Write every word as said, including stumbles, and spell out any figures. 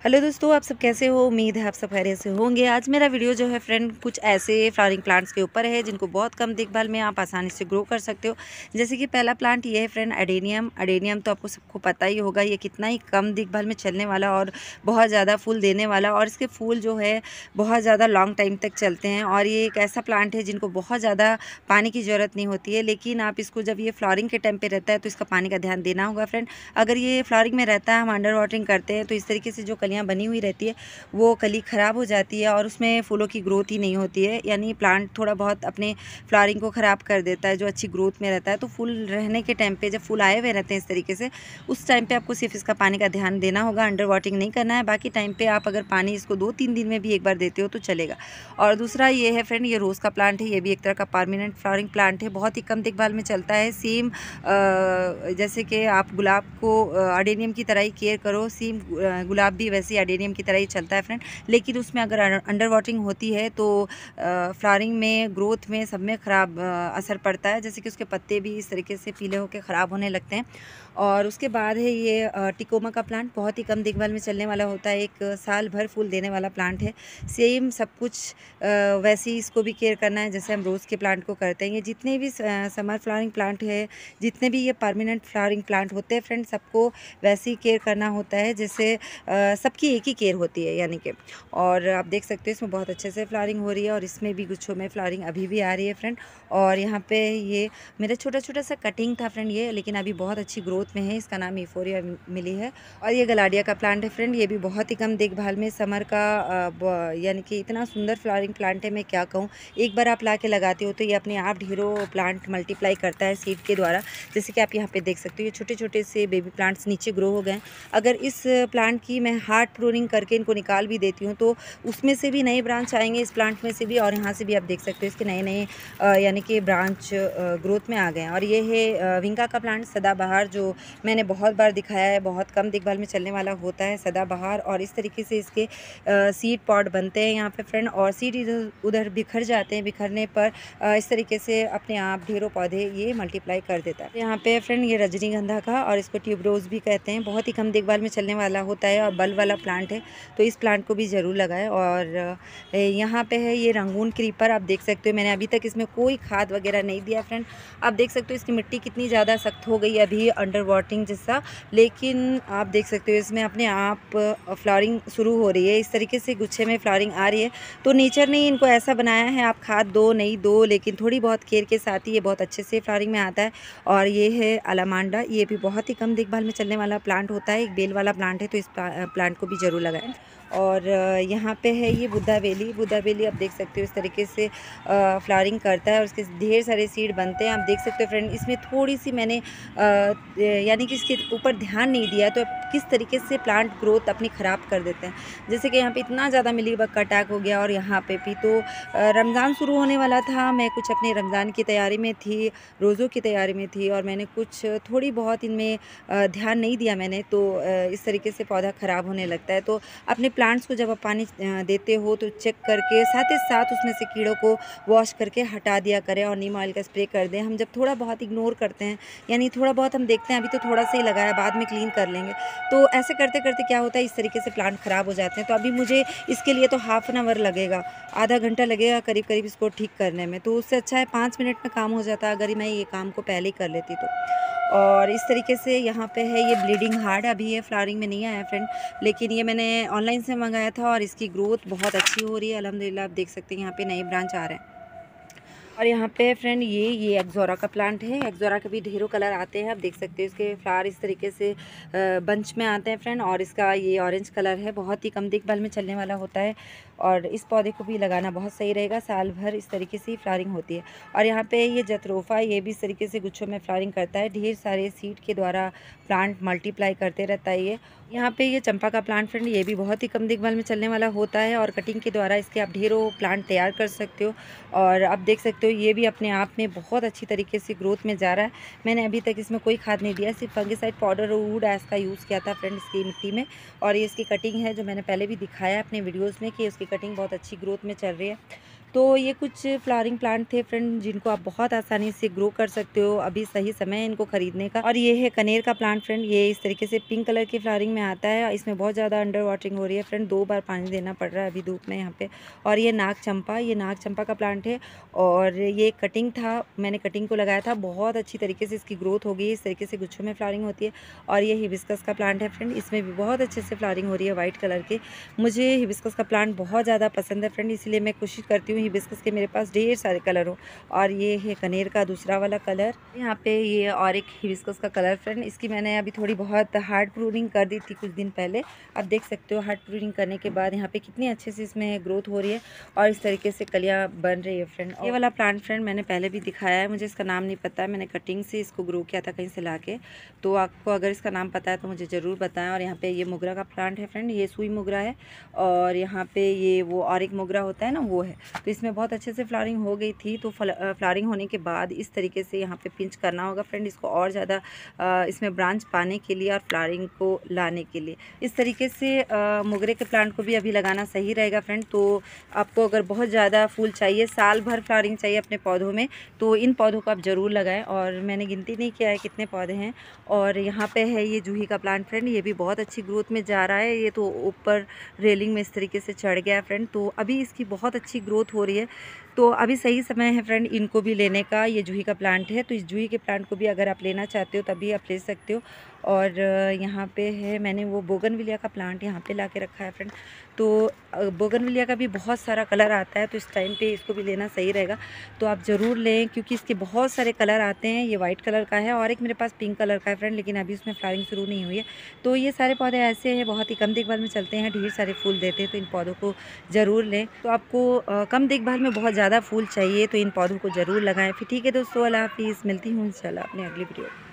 Hello दोस्तों, आप सब कैसे हो। उम्मीद है आप सब खैरियत से होंगे। आज मेरा वीडियो जो है फ्रेंड कुछ ऐसे फ्लावरिंग प्लांट्स के ऊपर है जिनको बहुत कम देखभाल में आप आसानी से ग्रो कर सकते हो। जैसे कि पहला प्लांट ये है फ्रेंड अडेनियम। अडेनियम तो आपको सबको पता ही होगा, ये कितना ही कम देखभाल में चलने वाला और बहुत ज़्यादा फूल देने वाला, और इसके फूल जो है बहुत ज़्यादा लॉन्ग टाइम तक चलते हैं। और ये एक ऐसा प्लांट है जिनको बहुत ज़्यादा पानी की ज़रूरत नहीं होती है, लेकिन आप इसको जब ये फ्लावरिंग के टाइम पे रहता है तो इसका पानी का ध्यान देना होगा फ्रेंड। अगर ये फ्लावरिंग में रहता है, हम अंडर वाटरिंग करते हैं, तो इस तरीके से जो कलियाँ बनी हुई रहती है वो कली ख़राब हो जाती है और उसमें फूलों की ग्रोथ ही नहीं होती है। यानी प्लांट थोड़ा बहुत अपने फ्लावरिंग को ख़राब कर देता है जो अच्छी ग्रोथ में रहता है। तो फूल रहने के टाइम पे, जब फूल आए हुए रहते हैं इस तरीके से, उस टाइम पे आपको सिर्फ इसका पानी का ध्यान देना होगा, अंडर वाटरिंग नहीं करना है। बाकी टाइम पे आप अगर पानी इसको दो तीन दिन में भी एक बार देते हो तो चलेगा। और दूसरा ये है फ्रेंड, ये रोज़ का प्लांट है। ये भी एक तरह का परमानेंट फ्लावरिंग प्लांट है, बहुत ही कम देखभाल में चलता है। सेम जैसे कि आप गुलाब को अडेनियम की तरह ही केयर करो, सेम गुलाब भी वैसे ही अडेनियम की तरह ही चलता है फ्रेंड। लेकिन उसमें अगर अंडर वाटरिंग होती है तो फ्लावरिंग में, ग्रोथ में, सब में ख़राब असर पड़ता है। जैसे कि उसके पत्ते भी इस तरीके से पीले होकर ख़राब होने लगते हैं। और उसके बाद है ये टिकोमा का प्लांट, बहुत ही कम देखभाल में चलने वाला होता है, एक साल भर फूल देने वाला प्लांट है। सेम सब कुछ वैसे ही इसको भी केयर करना है जैसे हम रोज़ के प्लांट को करते हैं। ये जितने भी समर फ्लावरिंग प्लांट है, जितने भी ये परमानेंट फ्लावरिंग प्लांट होते हैं फ्रेंड, सबको वैसे ही केयर करना होता है जैसे सबकी एक ही केयर होती है यानी कि। और आप देख सकते हो इसमें बहुत अच्छे से फ्लावरिंग हो रही है और इसमें भी गुच्छों में फ्लावरिंग अभी भी आ रही है फ्रेंड। और यहाँ पे ये मेरा छोटा छोटा सा कटिंग था फ्रेंड ये, लेकिन अभी बहुत अच्छी ग्रोथ में है। इसका नाम यूफोरिया मिली है। और ये गलाडिया का प्लांट है फ्रेंड, ये भी बहुत ही कम देखभाल में, समर का यानी कि इतना सुंदर फ्लावरिंग प्लांट है, मैं क्या कहूँ। एक बार आप ला के लगाते हो तो ये अपने आप ढेरों प्लांट मल्टीप्लाई करता है सीड के द्वारा। जैसे कि आप यहाँ पे देख सकते हो, ये छोटे छोटे से बेबी प्लांट्स नीचे ग्रो हो गए। अगर इस प्लांट की मैं हार्ड प्रूनिंग करके इनको निकाल भी देती हूँ तो उसमें से भी नए ब्रांच आएंगे, इस प्लांट में से भी। और यहाँ से भी आप देख सकते हो इसके नए नए यानी कि ब्रांच ग्रोथ में आ गए हैं। और ये है विंका का प्लांट, सदाबहार, जो मैंने बहुत बार दिखाया है, बहुत कम देखभाल में चलने वाला होता है सदाबहार। और इस तरीके से इसके सीड पॉट बनते हैं यहाँ पे फ्रेंड, और सीड इधर उधर बिखर जाते हैं। बिखरने पर इस तरीके से अपने आप ढेरों पौधे ये मल्टीप्लाई कर देता है। यहाँ पे फ्रेंड ये रजनीगंधा का, और इसको ट्यूबरोज भी कहते हैं, बहुत ही कम देखभाल में चलने वाला होता है और बल वाला प्लांट है, तो इस प्लांट को भी ज़रूर लगाएं। और यहाँ पे है ये रंगून क्रीपर, आप देख सकते हो मैंने अभी तक इसमें कोई खाद वगैरह नहीं दिया फ्रेंड। आप देख सकते हो इसकी मिट्टी कितनी ज़्यादा सख्त हो गई अभी अंडर वाटरिंग जैसा, लेकिन आप देख सकते हो इसमें अपने आप फ्लावरिंग शुरू हो रही है। इस तरीके से गुच्छे में फ्लावरिंग आ रही है। तो नेचर ने इनको ऐसा बनाया है, आप खाद दो नहीं दो, लेकिन थोड़ी बहुत केयर के साथ ही ये बहुत अच्छे से फ्लावरिंग में आता है। और ये है अलामांडा, ये भी बहुत ही कम देखभाल में चलने वाला प्लांट होता है, एक बेल वाला प्लांट है, तो इस प्लांट को भी ज़रूर लगाएं। और यहाँ पे है ये बुद्धा बेली। बुद्धा बेली आप देख सकते हो इस तरीके से फ्लावरिंग करता है और उसके ढेर सारे सीड बनते हैं। आप देख सकते हो फ्रेंड, इसमें थोड़ी सी मैंने यानी कि इसके ऊपर ध्यान नहीं दिया, तो किस तरीके से प्लांट ग्रोथ अपनी ख़राब कर देते हैं। जैसे कि यहाँ पे इतना ज़्यादा मिलीबग का अटैक हो गया, और यहाँ पे भी तो रमज़ान शुरू होने वाला था, मैं कुछ अपने रमज़ान की तैयारी में थी, रोज़ों की तैयारी में थी, और मैंने कुछ थोड़ी बहुत इनमें ध्यान नहीं दिया मैंने, तो इस तरीके से पौधा ख़राब होने लगता है। तो अपने प्लांट्स को जब आप पानी देते हो तो चेक करके, साथ ही साथ उसमें से कीड़ों को वॉश करके हटा दिया करें और नीम ऑयल का स्प्रे कर दें। हम जब थोड़ा बहुत इग्नोर करते हैं, यानी थोड़ा बहुत हम देखते हैं अभी तो थोड़ा सा ही लगाया, बाद में क्लीन कर लेंगे, तो ऐसे करते करते क्या होता है, इस तरीके से प्लांट ख़राब हो जाते हैं। तो अभी मुझे इसके लिए तो हाफ़ एन आवर लगेगा, आधा घंटा लगेगा करीब करीब इसको ठीक करने में। तो उससे अच्छा है पाँच मिनट में काम हो जाता अगर मैं ये काम को पहले ही कर लेती तो। और इस तरीके से यहाँ पे है ये ब्लीडिंग हार्ट, अभी ये फ्लावरिंग में नहीं आया फ्रेंड, लेकिन ये मैंने ऑनलाइन से मंगाया था और इसकी ग्रोथ बहुत अच्छी हो रही है अल्हम्दुलिल्लाह। आप देख सकते हैं यहाँ पे नए ब्रांच आ रहे हैं। और यहाँ पे फ्रेंड ये ये एक्जोरा का प्लांट है। एक्जोरा के भी ढेरों कलर आते हैं, आप देख सकते हो इसके फ्लावर इस तरीके से बंच में आते हैं फ्रेंड। और इसका ये ऑरेंज कलर है, बहुत ही कम देखभाल में चलने वाला होता है, और इस पौधे को भी लगाना बहुत सही रहेगा, साल भर इस तरीके से ही फ्लावरिंग होती है। और यहाँ पे ये जत्रोफा, ये भी इस तरीके से गुच्छों में फ्लावरिंग करता है, ढेर सारे सीड के द्वारा प्लांट मल्टीप्लाई करते रहता है ये। यहाँ पे ये चंपा का प्लांट फ्रेंड, ये भी बहुत ही कम देखभाल में चलने वाला होता है, और कटिंग के द्वारा इसके आप ढेरों प्लांट तैयार कर सकते हो। और आप देख सकते हो ये भी अपने आप में बहुत अच्छी तरीके से ग्रोथ में जा रहा है। मैंने अभी तक इसमें कोई खाद नहीं दिया, सिर्फ फंगिसाइड पाउडर और वुड एस का यूज़ किया था फ्रेंड इसकी मिट्टी में। और ये इसकी कटिंग है जो मैंने पहले भी दिखाया अपने वीडियोज़ में कि उसकी कटिंग बहुत अच्छी ग्रोथ में चल रही है। तो ये कुछ फ्लावरिंग प्लांट थे फ्रेंड जिनको आप बहुत आसानी से ग्रो कर सकते हो। अभी सही समय है इनको खरीदने का। और ये है कनेर का प्लांट फ्रेंड, ये इस तरीके से पिंक कलर की फ्लावरिंग में आता है। इसमें बहुत ज़्यादा अंडर वाटरिंग हो रही है फ्रेंड, दो बार पानी देना पड़ रहा है अभी धूप में यहाँ पे। और ये नाग चंपा, ये नाग चंपा का प्लांट है और ये कटिंग था, मैंने कटिंग को लगाया था, बहुत अच्छी तरीके से इसकी ग्रोथ हो गई। इस तरीके से गुच्छों में फ्लावरिंग होती है। और ये हिबिस्कस का प्लांट है फ्रेंड, इसमें भी बहुत अच्छे से फ्लावरिंग हो रही है वाइट कलर की। मुझे हिबिस्कस का प्लांट बहुत ज़्यादा पसंद है फ्रेंड, इसलिए मैं कोशिश करती हूँ हिबिस्कस के मेरे पास ढेर सारे कलर हो। और ये है कनेर का दूसरा वाला कलर, यहाँ पे ये और एक हिबिस्कस का कलर फ्रेंड। इसकी मैंने अभी थोड़ी बहुत हार्ड प्रूनिंग कर दी थी कुछ दिन पहले। आप देख सकते हो हार्ड प्रूनिंग करने के बाद यहाँ पे कितनी अच्छे से इसमें ग्रोथ हो रही है और इस तरीके से कलियाँ बन रही है फ्रेंड। ये वाला प्लांट फ्रेंड मैंने पहले भी दिखाया है, मुझे इसका नाम नहीं पता है, मैंने कटिंग से इसको ग्रो किया था कहीं से ला के। तो आपको अगर इसका नाम पता है तो मुझे ज़रूर बताएं। और यहाँ पे ये मोगरा का प्लांट है फ्रेंड, ये सुई मोगरा है। और यहाँ पे ये वो और एक मोगरा होता है ना, वो है। तो इसमें बहुत अच्छे से फ्लावरिंग हो गई थी। तो फ्लावरिंग होने के बाद इस तरीके से यहाँ पे पिंच करना होगा फ्रेंड इसको और ज़्यादा इसमें ब्रांच पाने के लिए और फ्लावरिंग को लाने के लिए। इस तरीके से मोगरे के प्लांट को भी अभी लगाना सही रहेगा फ्रेंड। तो आपको अगर बहुत ज़्यादा फूल चाहिए, साल भर फ्लावरिंग चाहिए अपने पौधों में, तो इन पौधों को आप ज़रूर लगाएं। और मैंने गिनती नहीं किया है कितने पौधे हैं। और यहाँ पे है ये जूही का प्लांट फ्रेंड, ये भी बहुत अच्छी ग्रोथ में जा रहा है। ये तो ऊपर रेलिंग में इस तरीके से चढ़ गया फ्रेंड, तो अभी इसकी बहुत अच्छी ग्रोथ हो रही है। तो अभी सही समय है फ्रेंड इनको भी लेने का। ये जूही का प्लांट है, तो इस जूही के प्लांट को भी अगर आप लेना चाहते हो तभी आप ले सकते हो। और यहाँ पे है, मैंने वो बोगनविलिया का प्लांट यहाँ पे ला के रखा है फ्रेंड। तो बोगनविलिया का भी बहुत सारा कलर आता है, तो इस टाइम पे इसको भी लेना सही रहेगा। तो आप ज़रूर लें क्योंकि इसके बहुत सारे कलर आते हैं। ये वाइट कलर का है और एक मेरे पास पिंक कलर का है फ्रेंड, लेकिन अभी उसमें फ्लावरिंग शुरू नहीं हुई है। तो ये सारे पौधे ऐसे हैं, बहुत ही कम देखभाल में चलते हैं, ढेर सारे फूल देते हैं। तो इन पौधों को ज़रूर लें। तो आपको आ, कम देखभाल में बहुत ज़्यादा फूल चाहिए तो इन पौधों को ज़रूर लगाएं। फिर ठीक है दोस्तों, अल्लाह हाफिज़, मिलती हूँ इंशाल्लाह अपनी अगली वीडियो।